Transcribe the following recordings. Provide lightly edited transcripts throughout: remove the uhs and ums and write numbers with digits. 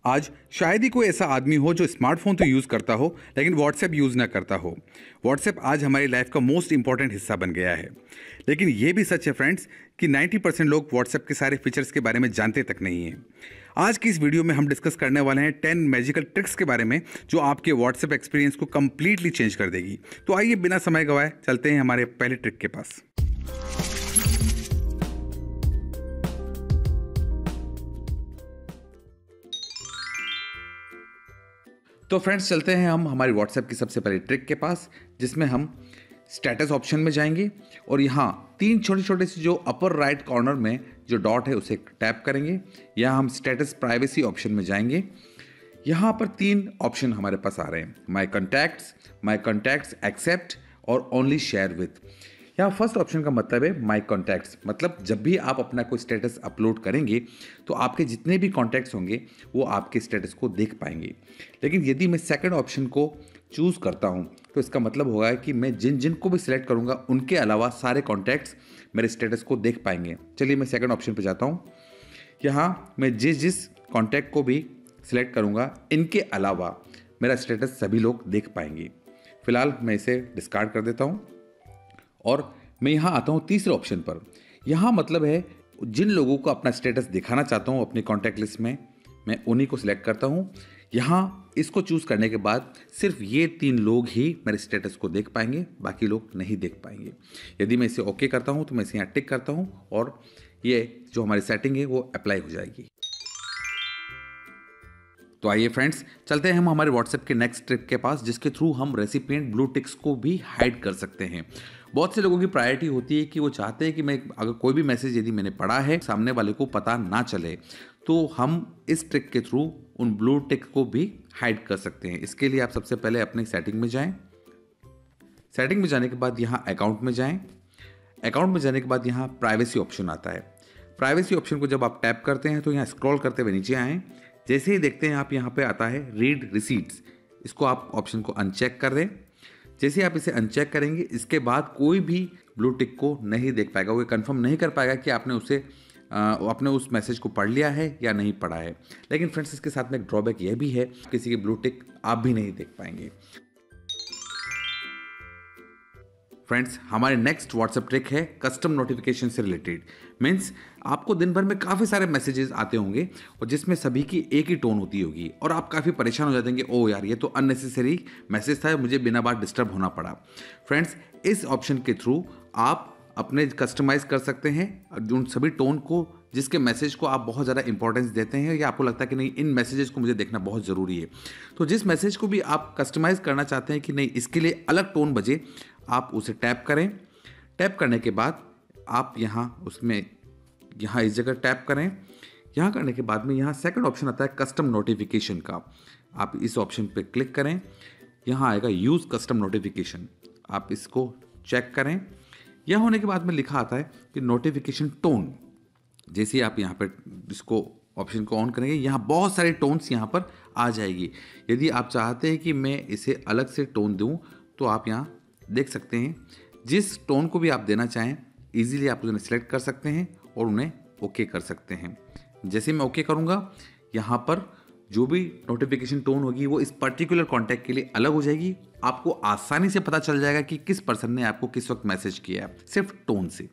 आज शायद ही कोई ऐसा आदमी हो जो स्मार्टफोन तो यूज़ करता हो लेकिन व्हाट्सएप यूज़ ना करता हो। व्हाट्सएप आज हमारी लाइफ का मोस्ट इंपॉर्टेंट हिस्सा बन गया है। लेकिन ये भी सच है फ्रेंड्स कि 90% लोग व्हाट्सएप के सारे फीचर्स के बारे में जानते तक नहीं हैं। आज की इस वीडियो में हम डिस्कस करने वाले हैं 10 मैजिकल ट्रिक्स के बारे में जो आपके व्हाट्सएप एक्सपीरियंस को कंप्लीटली चेंज कर देगी। तो आइए बिना समय गवाए चलते हैं हमारे पहले ट्रिक के पास। तो फ्रेंड्स चलते हैं हम हमारी व्हाट्सएप की सबसे पहले ट्रिक के पास, जिसमें हम स्टेटस ऑप्शन में जाएंगे और यहाँ तीन छोटे छोटे से जो अपर राइट कॉर्नर में जो डॉट है उसे टैप करेंगे। यहाँ हम स्टेटस प्राइवेसी ऑप्शन में जाएंगे। यहाँ पर तीन ऑप्शन हमारे पास आ रहे हैं, माई कॉन्टैक्ट्स, एक्सेप्ट और ओनली शेयर विथ। यहाँ फर्स्ट ऑप्शन का मतलब है माई कॉन्टैक्ट्स, मतलब जब भी आप अपना कोई स्टेटस अपलोड करेंगे तो आपके जितने भी कॉन्टैक्ट्स होंगे वो आपके स्टेटस को देख पाएंगे। लेकिन यदि मैं सेकंड ऑप्शन को चूज़ करता हूँ तो इसका मतलब होगा कि मैं जिन जिन को भी सिलेक्ट करूँगा उनके अलावा सारे कॉन्टैक्ट्स मेरे स्टेटस को देख पाएंगे। चलिए मैं सेकंड ऑप्शन पर जाता हूँ। यहाँ मैं जिस कॉन्टैक्ट को भी सिलेक्ट करूँगा इनके अलावा मेरा स्टेटस सभी लोग देख पाएंगे। फिलहाल मैं इसे डिस्कार्ड कर देता हूँ और मैं यहाँ आता हूँ तीसरे ऑप्शन पर। यहाँ मतलब है जिन लोगों को अपना स्टेटस दिखाना चाहता हूँ अपनी कॉन्टैक्ट लिस्ट में, मैं उन्हीं को सिलेक्ट करता हूँ। यहाँ इसको चूज़ करने के बाद सिर्फ ये तीन लोग ही मेरे स्टेटस को देख पाएंगे, बाकी लोग नहीं देख पाएंगे। यदि मैं इसे ओके करता हूँ तो मैं इसे यहाँ टिक करता हूँ और ये जो हमारी सेटिंग है वो अप्लाई हो जाएगी। तो आइए फ्रेंड्स चलते हैं हम हमारे व्हाट्सएप के नेक्स्ट ट्रिक के पास, जिसके थ्रू हम रेसिपिएंट ब्लू टिक्स को भी हाइड कर सकते हैं। बहुत से लोगों की प्रायोरिटी होती है कि वो चाहते हैं कि मैं अगर कोई भी मैसेज यदि मैंने पढ़ा है सामने वाले को पता ना चले, तो हम इस ट्रिक के थ्रू उन ब्लू टिक को भी हाइड कर सकते हैं। इसके लिए आप सबसे पहले अपनी सेटिंग में जाएं। सेटिंग में जाने के बाद यहाँ अकाउंट में जाएं। अकाउंट में जाने के बाद यहाँ प्राइवेसी ऑप्शन आता है। प्राइवेसी ऑप्शन को जब आप टैप करते हैं तो यहाँ स्क्रॉल करते हुए नीचे आएँ। जैसे ही देखते हैं आप यहाँ पे आता है रीड रिसीट्स, इसको आप ऑप्शन को अनचेक कर दें। जैसे आप इसे अनचेक करेंगे इसके बाद कोई भी ब्लू टिक को नहीं देख पाएगा, वो कंफर्म नहीं कर पाएगा कि आपने उस मैसेज को पढ़ लिया है या नहीं पढ़ा है। लेकिन फ्रेंड्स इसके साथ में एक ड्रॉबैक यह भी है, किसी की ब्लू टिक आप भी नहीं देख पाएंगे। फ्रेंड्स हमारे नेक्स्ट व्हाट्सएप ट्रिक है कस्टम नोटिफिकेशन से रिलेटेड। मीन्स आपको दिन भर में काफ़ी सारे मैसेजेस आते होंगे और जिसमें सभी की एक ही टोन होती होगी और आप काफ़ी परेशान हो जाते हैं, ओ यार ये तो अननेसेसरी मैसेज था, मुझे बिना बात डिस्टर्ब होना पड़ा। फ्रेंड्स इस ऑप्शन के थ्रू आप अपने कस्टमाइज़ कर सकते हैं उन सभी टोन को जिसके मैसेज को आप बहुत ज़्यादा इंपॉर्टेंस देते हैं या आपको लगता है कि नहीं इन मैसेजेस को मुझे देखना बहुत ज़रूरी है। तो जिस मैसेज को भी आप कस्टमाइज़ करना चाहते हैं कि नहीं इसके लिए अलग टोन बजे, आप उसे टैप करें। टैप करने के बाद आप यहाँ इस जगह टैप करें। यहाँ करने के बाद में यहाँ सेकंड ऑप्शन आता है कस्टम नोटिफिकेशन का, आप इस ऑप्शन पे क्लिक करें। यहाँ आएगा यूज़ कस्टम नोटिफिकेशन, आप इसको चेक करें। यह होने के बाद में लिखा आता है कि नोटिफिकेशन टोन। जैसे आप यहाँ पर इसको ऑप्शन को ऑन करेंगे यहाँ बहुत सारे टोन्स यहाँ पर आ जाएगी। यदि आप चाहते हैं कि मैं इसे अलग से टोन दूँ तो आप यहाँ देख सकते हैं, जिस टोन को भी आप देना चाहें इजीली आप उन्हें सेलेक्ट कर सकते हैं और उन्हें ओके कर सकते हैं। जैसे मैं ओके करूँगा यहाँ पर जो भी नोटिफिकेशन टोन होगी वो इस पर्टिकुलर कॉन्टैक्ट के लिए अलग हो जाएगी। आपको आसानी से पता चल जाएगा कि किस पर्सन ने आपको किस वक्त मैसेज किया है, सिर्फ टोन से।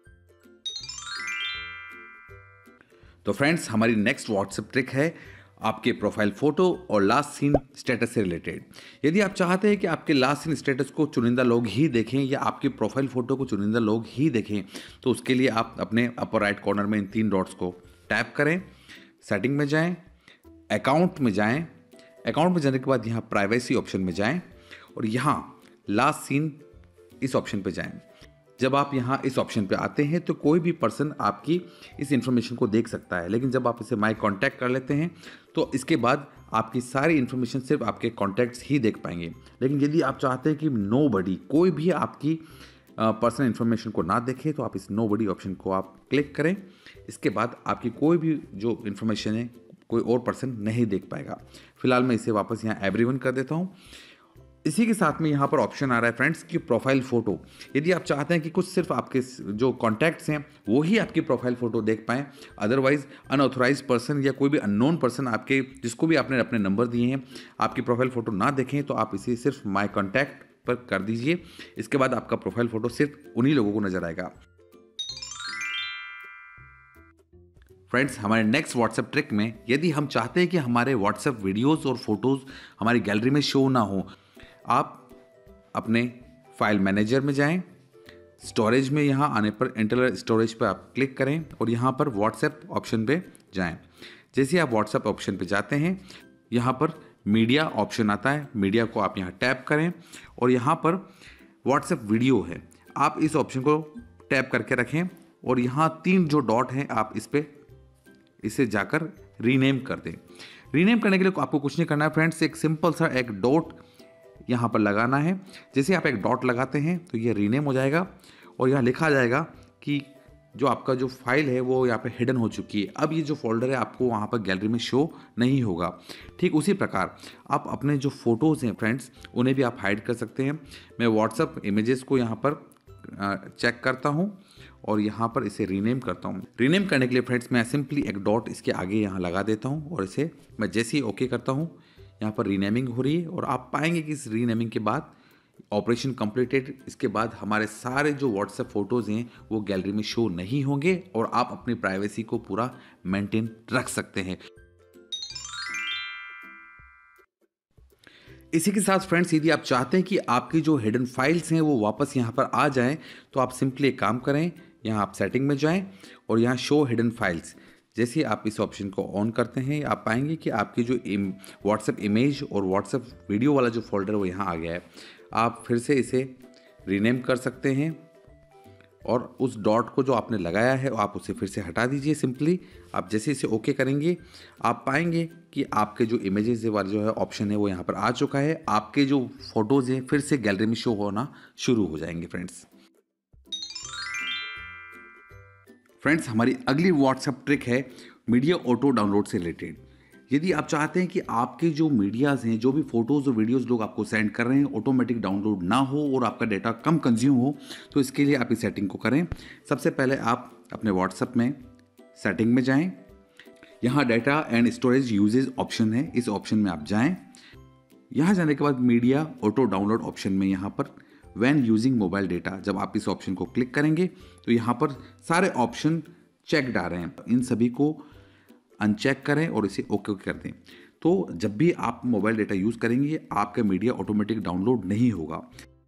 तो फ्रेंड्स हमारी नेक्स्ट व्हाट्सएप ट्रिक है आपके प्रोफाइल फोटो और लास्ट सीन स्टेटस से रिलेटेड। यदि आप चाहते हैं कि आपके लास्ट सीन स्टेटस को चुनिंदा लोग ही देखें या आपके प्रोफाइल फोटो को चुनिंदा लोग ही देखें, तो उसके लिए आप अपने अपर राइट कॉर्नर में इन तीन डॉट्स को टैप करें। सेटिंग में जाएं, अकाउंट में जाएं। अकाउंट में जाने के बाद यहाँ प्राइवेसी ऑप्शन में जाएं और यहाँ लास्ट सीन इस ऑप्शन पर जाएं। जब आप यहाँ इस ऑप्शन पे आते हैं तो कोई भी पर्सन आपकी इस इन्फॉर्मेशन को देख सकता है, लेकिन जब आप इसे माई कॉन्टैक्ट कर लेते हैं तो इसके बाद आपकी सारी इन्फॉर्मेशन सिर्फ आपके कॉन्टैक्ट्स ही देख पाएंगे। लेकिन यदि आप चाहते हैं कि नोबडी, कोई भी आपकी पर्सनल इन्फॉर्मेशन को ना देखे, तो आप इस नोबडी ऑप्शन को आप क्लिक करें। इसके बाद आपकी कोई भी जो इन्फॉर्मेशन है कोई और पर्सन नहीं देख पाएगा। फिलहाल मैं इसे वापस यहाँ एवरीवन कर देता हूँ। इसी के साथ में यहाँ पर ऑप्शन आ रहा है फ्रेंड्स कि प्रोफाइल फ़ोटो। यदि आप चाहते हैं कि कुछ सिर्फ आपके जो कॉन्टैक्ट्स हैं वो ही आपकी प्रोफाइल फ़ोटो देख पाएँ, अदरवाइज़ अनऑथोराइज पर्सन या कोई भी अननोन पर्सन आपके जिसको भी आपने अपने नंबर दिए हैं आपकी प्रोफाइल फ़ोटो ना देखें, तो आप इसे सिर्फ माई कॉन्टैक्ट पर कर दीजिए। इसके बाद आपका प्रोफाइल फ़ोटो सिर्फ उन्हीं लोगों को नज़र आएगा। फ्रेंड्स, हमारे नेक्स्ट व्हाट्सएप ट्रिक में यदि हम चाहते हैं कि हमारे व्हाट्सएप वीडियोस और फोटोज़ हमारी गैलरी में शो ना हो, आप अपने फाइल मैनेजर में जाएं, स्टोरेज में यहाँ आने पर इंटरनल स्टोरेज पर आप क्लिक करें और यहाँ पर व्हाट्सएप ऑप्शन पे जाएं। जैसे आप व्हाट्सएप ऑप्शन पे जाते हैं, यहाँ पर मीडिया ऑप्शन आता है, मीडिया को आप यहाँ टैप करें और यहाँ पर व्हाट्सएप वीडियो है, आप इस ऑप्शन को टैप करके रखें और यहाँ 3 जो डॉट हैं आप इसे जाकर रीनेम कर दें। रीनेम करने के लिए आपको कुछ नहीं करना है फ्रेंड्स, एक सिंपल सा एक डॉट यहाँ पर लगाना है। जैसे आप एक डॉट लगाते हैं तो ये रीनेम हो जाएगा और यहाँ लिखा जाएगा कि जो आपका जो फाइल है वो यहाँ पे हिडन हो चुकी है। अब ये जो फोल्डर है आपको वहाँ पर गैलरी में शो नहीं होगा। ठीक उसी प्रकार आप अपने जो फ़ोटोज़ हैं फ्रेंड्स उन्हें भी आप हाइड कर सकते हैं। मैं व्हाट्सएप इमेजेस को यहाँ पर चेक करता हूँ और यहाँ पर इसे रीनेम करता हूँ। रीनेम करने के लिए फ्रेंड्स मैं सिंपली एक डॉट इसके आगे यहाँ लगा देता हूँ और इसे मैं जैसे ही ओके करता हूँ यहाँ पर रीनेमिंग हो रही है और आप पाएंगे कि इस रीनेमिंग के बाद ऑपरेशन कंप्लीटेड। इसके बाद हमारे सारे जो व्हाट्सएप फ़ोटोज़ हैं वो गैलरी में शो नहीं होंगे और आप अपनी प्राइवेसी को पूरा मेंटेन रख सकते हैं। इसी के साथ फ्रेंड्स यदि आप चाहते हैं कि आपकी जो हिडन फाइल्स हैं वो वापस यहाँ पर आ जाएं, तो आप सिंपली एक काम करें, यहाँ आप सेटिंग में जाएं और यहाँ शो हिडन फाइल्स, जैसे आप इस ऑप्शन को ऑन करते हैं आप पाएंगे कि आपकी जो व्हाट्सएप इमेज और व्हाट्सएप वीडियो वाला जो फोल्डर है वो यहाँ आ गया है। आप फिर से इसे रीनेम कर सकते हैं और उस डॉट को जो आपने लगाया है आप उसे फिर से हटा दीजिए। सिंपली आप जैसे इसे ओके करेंगे आप पाएंगे कि आपके जो इमेजेस वाला जो है ऑप्शन है वो यहाँ पर आ चुका है। आपके जो फोटोज़ हैं फिर से गैलरी में शो होना शुरू हो जाएंगे। फ्रेंड्स, हमारी अगली व्हाट्सएप ट्रिक है मीडिया ऑटो डाउनलोड से रिलेटेड। यदि आप चाहते हैं कि आपके जो मीडियाज़ हैं, जो भी फ़ोटोज़ और वीडियोज़ लोग आपको सेंड कर रहे हैं, ऑटोमेटिक डाउनलोड ना हो और आपका डेटा कम कंज्यूम हो, तो इसके लिए आप इस सेटिंग को करें। सबसे पहले आप अपने व्हाट्सएप में सेटिंग में जाएं, यहाँ data and storage usage option है, इस ऑप्शन में आप जाएँ। यहाँ जाने के बाद मीडिया ऑटो डाउनलोड ऑप्शन में यहाँ पर व्हेन यूजिंग मोबाइल डेटा, जब आप इस ऑप्शन को क्लिक करेंगे तो यहाँ पर सारे ऑप्शन चेक्ड आ रहे हैं, इन सभी को अनचेक करें और इसे ओके कर दें। तो जब भी आप मोबाइल डेटा यूज़ करेंगे आपका मीडिया ऑटोमेटिक डाउनलोड नहीं होगा।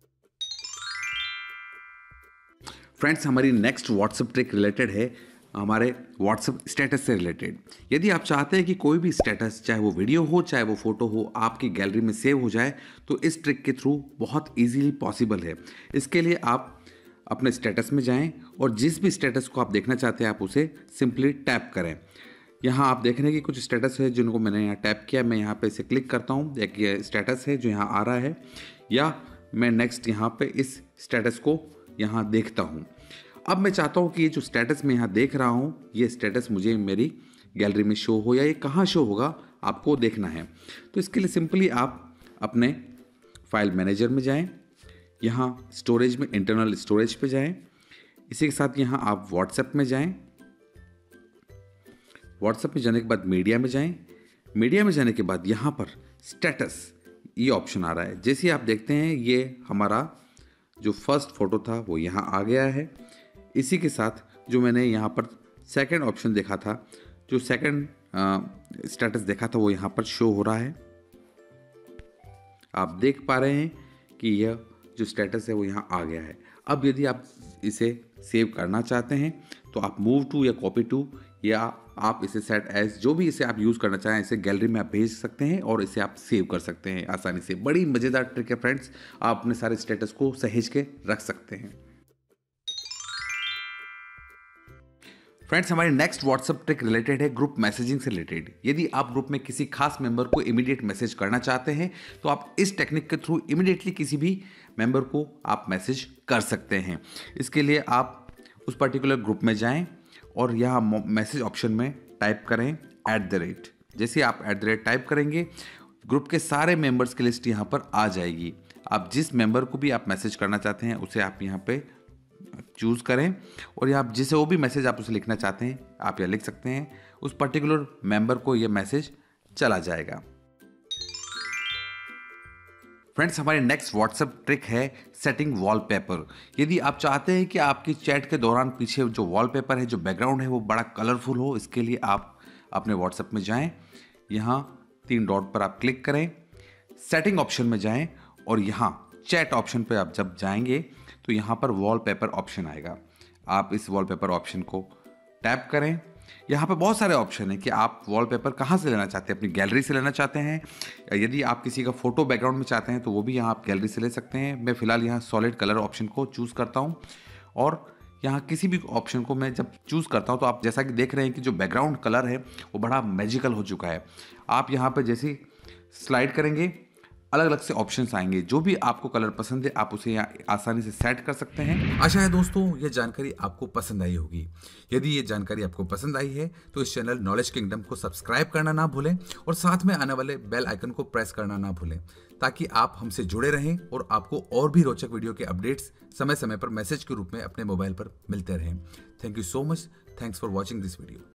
फ्रेंड्स, हमारी नेक्स्ट व्हाट्सएप ट्रिक रिलेटेड है हमारे व्हाट्सएप स्टेटस से रिलेटेड। यदि आप चाहते हैं कि कोई भी स्टेटस, चाहे वो वीडियो हो चाहे वो फोटो हो, आपकी गैलरी में सेव हो जाए, तो इस ट्रिक के थ्रू बहुत इजीली पॉसिबल है। इसके लिए आप अपने स्टेटस में जाएं और जिस भी स्टेटस को आप देखना चाहते हैं आप उसे सिंपली टैप करें। यहाँ आप देख रहे हैं कि कुछ स्टेटस है जिनको मैंने यहाँ टैप किया, मैं यहाँ पे इसे क्लिक करता हूँ, एक ये स्टेटस है जो यहाँ आ रहा है, या मैं नेक्स्ट यहाँ पे इस स्टेटस को यहाँ देखता हूँ। अब मैं चाहता हूँ कि ये जो स्टेटस मैं यहाँ देख रहा हूँ ये स्टेटस मुझे मेरी गैलरी में शो हो, या ये कहाँ शो होगा आपको देखना है। तो इसके लिए सिंपली आप अपने फाइल मैनेजर में जाएं, यहाँ स्टोरेज में इंटरनल स्टोरेज पे जाएं। इसी के साथ यहाँ आप व्हाट्सएप में जाएं, व्हाट्सएप में जाने के बाद मीडिया में जाएं, मीडिया में जाने के बाद यहाँ पर स्टेटस ये ऑप्शन आ रहा है। जैसे ही आप देखते हैं ये हमारा जो फर्स्ट फोटो था वो यहाँ आ गया है। इसी के साथ जो मैंने यहाँ पर सेकंड ऑप्शन देखा था, जो सेकंड स्टेटस देखा था वो यहाँ पर शो हो रहा है। आप देख पा रहे हैं कि यह जो स्टेटस है वो यहाँ आ गया है। अब यदि आप इसे सेव करना चाहते हैं तो आप मूव टू या कॉपी टू, या आप इसे सेट एज, जो भी इसे आप यूज़ करना चाहें, इसे गैलरी में आप भेज सकते हैं और इसे आप सेव कर सकते हैं आसानी से। बड़ी मज़ेदार ट्रिक है फ्रेंड्स, आप अपने सारे स्टेटस को सहेज के रख सकते हैं। फ्रेंड्स, हमारी नेक्स्ट व्हाट्सएप ट्रिक रिलेटेड है ग्रुप मैसेजिंग से रिलेटेड। यदि आप ग्रुप में किसी खास मेंबर को इमीडिएट मैसेज करना चाहते हैं तो आप इस टेक्निक के थ्रू इमीडिएटली किसी भी मेंबर को आप मैसेज कर सकते हैं। इसके लिए आप उस पर्टिकुलर ग्रुप में जाएं और यहाँ मैसेज ऑप्शन में टाइप करें @। जैसे आप @ टाइप करेंगे ग्रुप के सारे मेंबर्स की लिस्ट यहाँ पर आ जाएगी। आप जिस मेंबर को भी आप मैसेज करना चाहते हैं उसे आप यहाँ पे चूज़ करें और आप जिसे वो भी मैसेज आप उसे लिखना चाहते हैं आप यहाँ लिख सकते हैं। उस पर्टिकुलर मेंबर को ये मैसेज चला जाएगा। फ्रेंड्स, हमारी नेक्स्ट व्हाट्सएप ट्रिक है सेटिंग वॉलपेपर। यदि आप चाहते हैं कि आपकी चैट के दौरान पीछे जो वॉलपेपर है, जो बैकग्राउंड है, वो बड़ा कलरफुल हो, इसके लिए आप अपने व्हाट्सएप में जाएं, यहाँ 3 डॉट पर आप क्लिक करें, सेटिंग ऑप्शन में जाएं और यहाँ चैट ऑप्शन पर आप जब जाएंगे तो यहाँ पर वॉलपेपर ऑप्शन आएगा। आप इस वॉलपेपर ऑप्शन को टैप करें। यहाँ पे बहुत सारे ऑप्शन हैं कि आप वॉलपेपर कहाँ से लेना चाहते हैं, अपनी गैलरी से लेना चाहते हैं, यदि आप किसी का फोटो बैकग्राउंड में चाहते हैं तो वो भी यहाँ आप गैलरी से ले सकते हैं। मैं फिलहाल यहाँ सॉलिड कलर ऑप्शन को चूज़ करता हूँ और यहाँ किसी भी ऑप्शन को मैं जब चूज़ करता हूँ तो आप जैसा कि देख रहे हैं कि जो बैकग्राउंड कलर है वो बड़ा मैजिकल हो चुका है। आप यहाँ पर जैसे ही स्लाइड करेंगे अलग अलग से ऑप्शंस आएंगे, जो भी आपको कलर पसंद है आप उसे यहाँ आसानी से सेट कर सकते हैं। आशा है दोस्तों ये जानकारी आपको पसंद आई होगी। यदि ये जानकारी आपको पसंद आई है तो इस चैनल नॉलेज किंगडम को सब्सक्राइब करना ना भूलें और साथ में आने वाले बेल आइकन को प्रेस करना ना भूलें, ताकि आप हमसे जुड़े रहें और आपको और भी रोचक वीडियो के अपडेट्स समय समय पर मैसेज के रूप में अपने मोबाइल पर मिलते रहें। Thank you so much. Thanks for watching this video.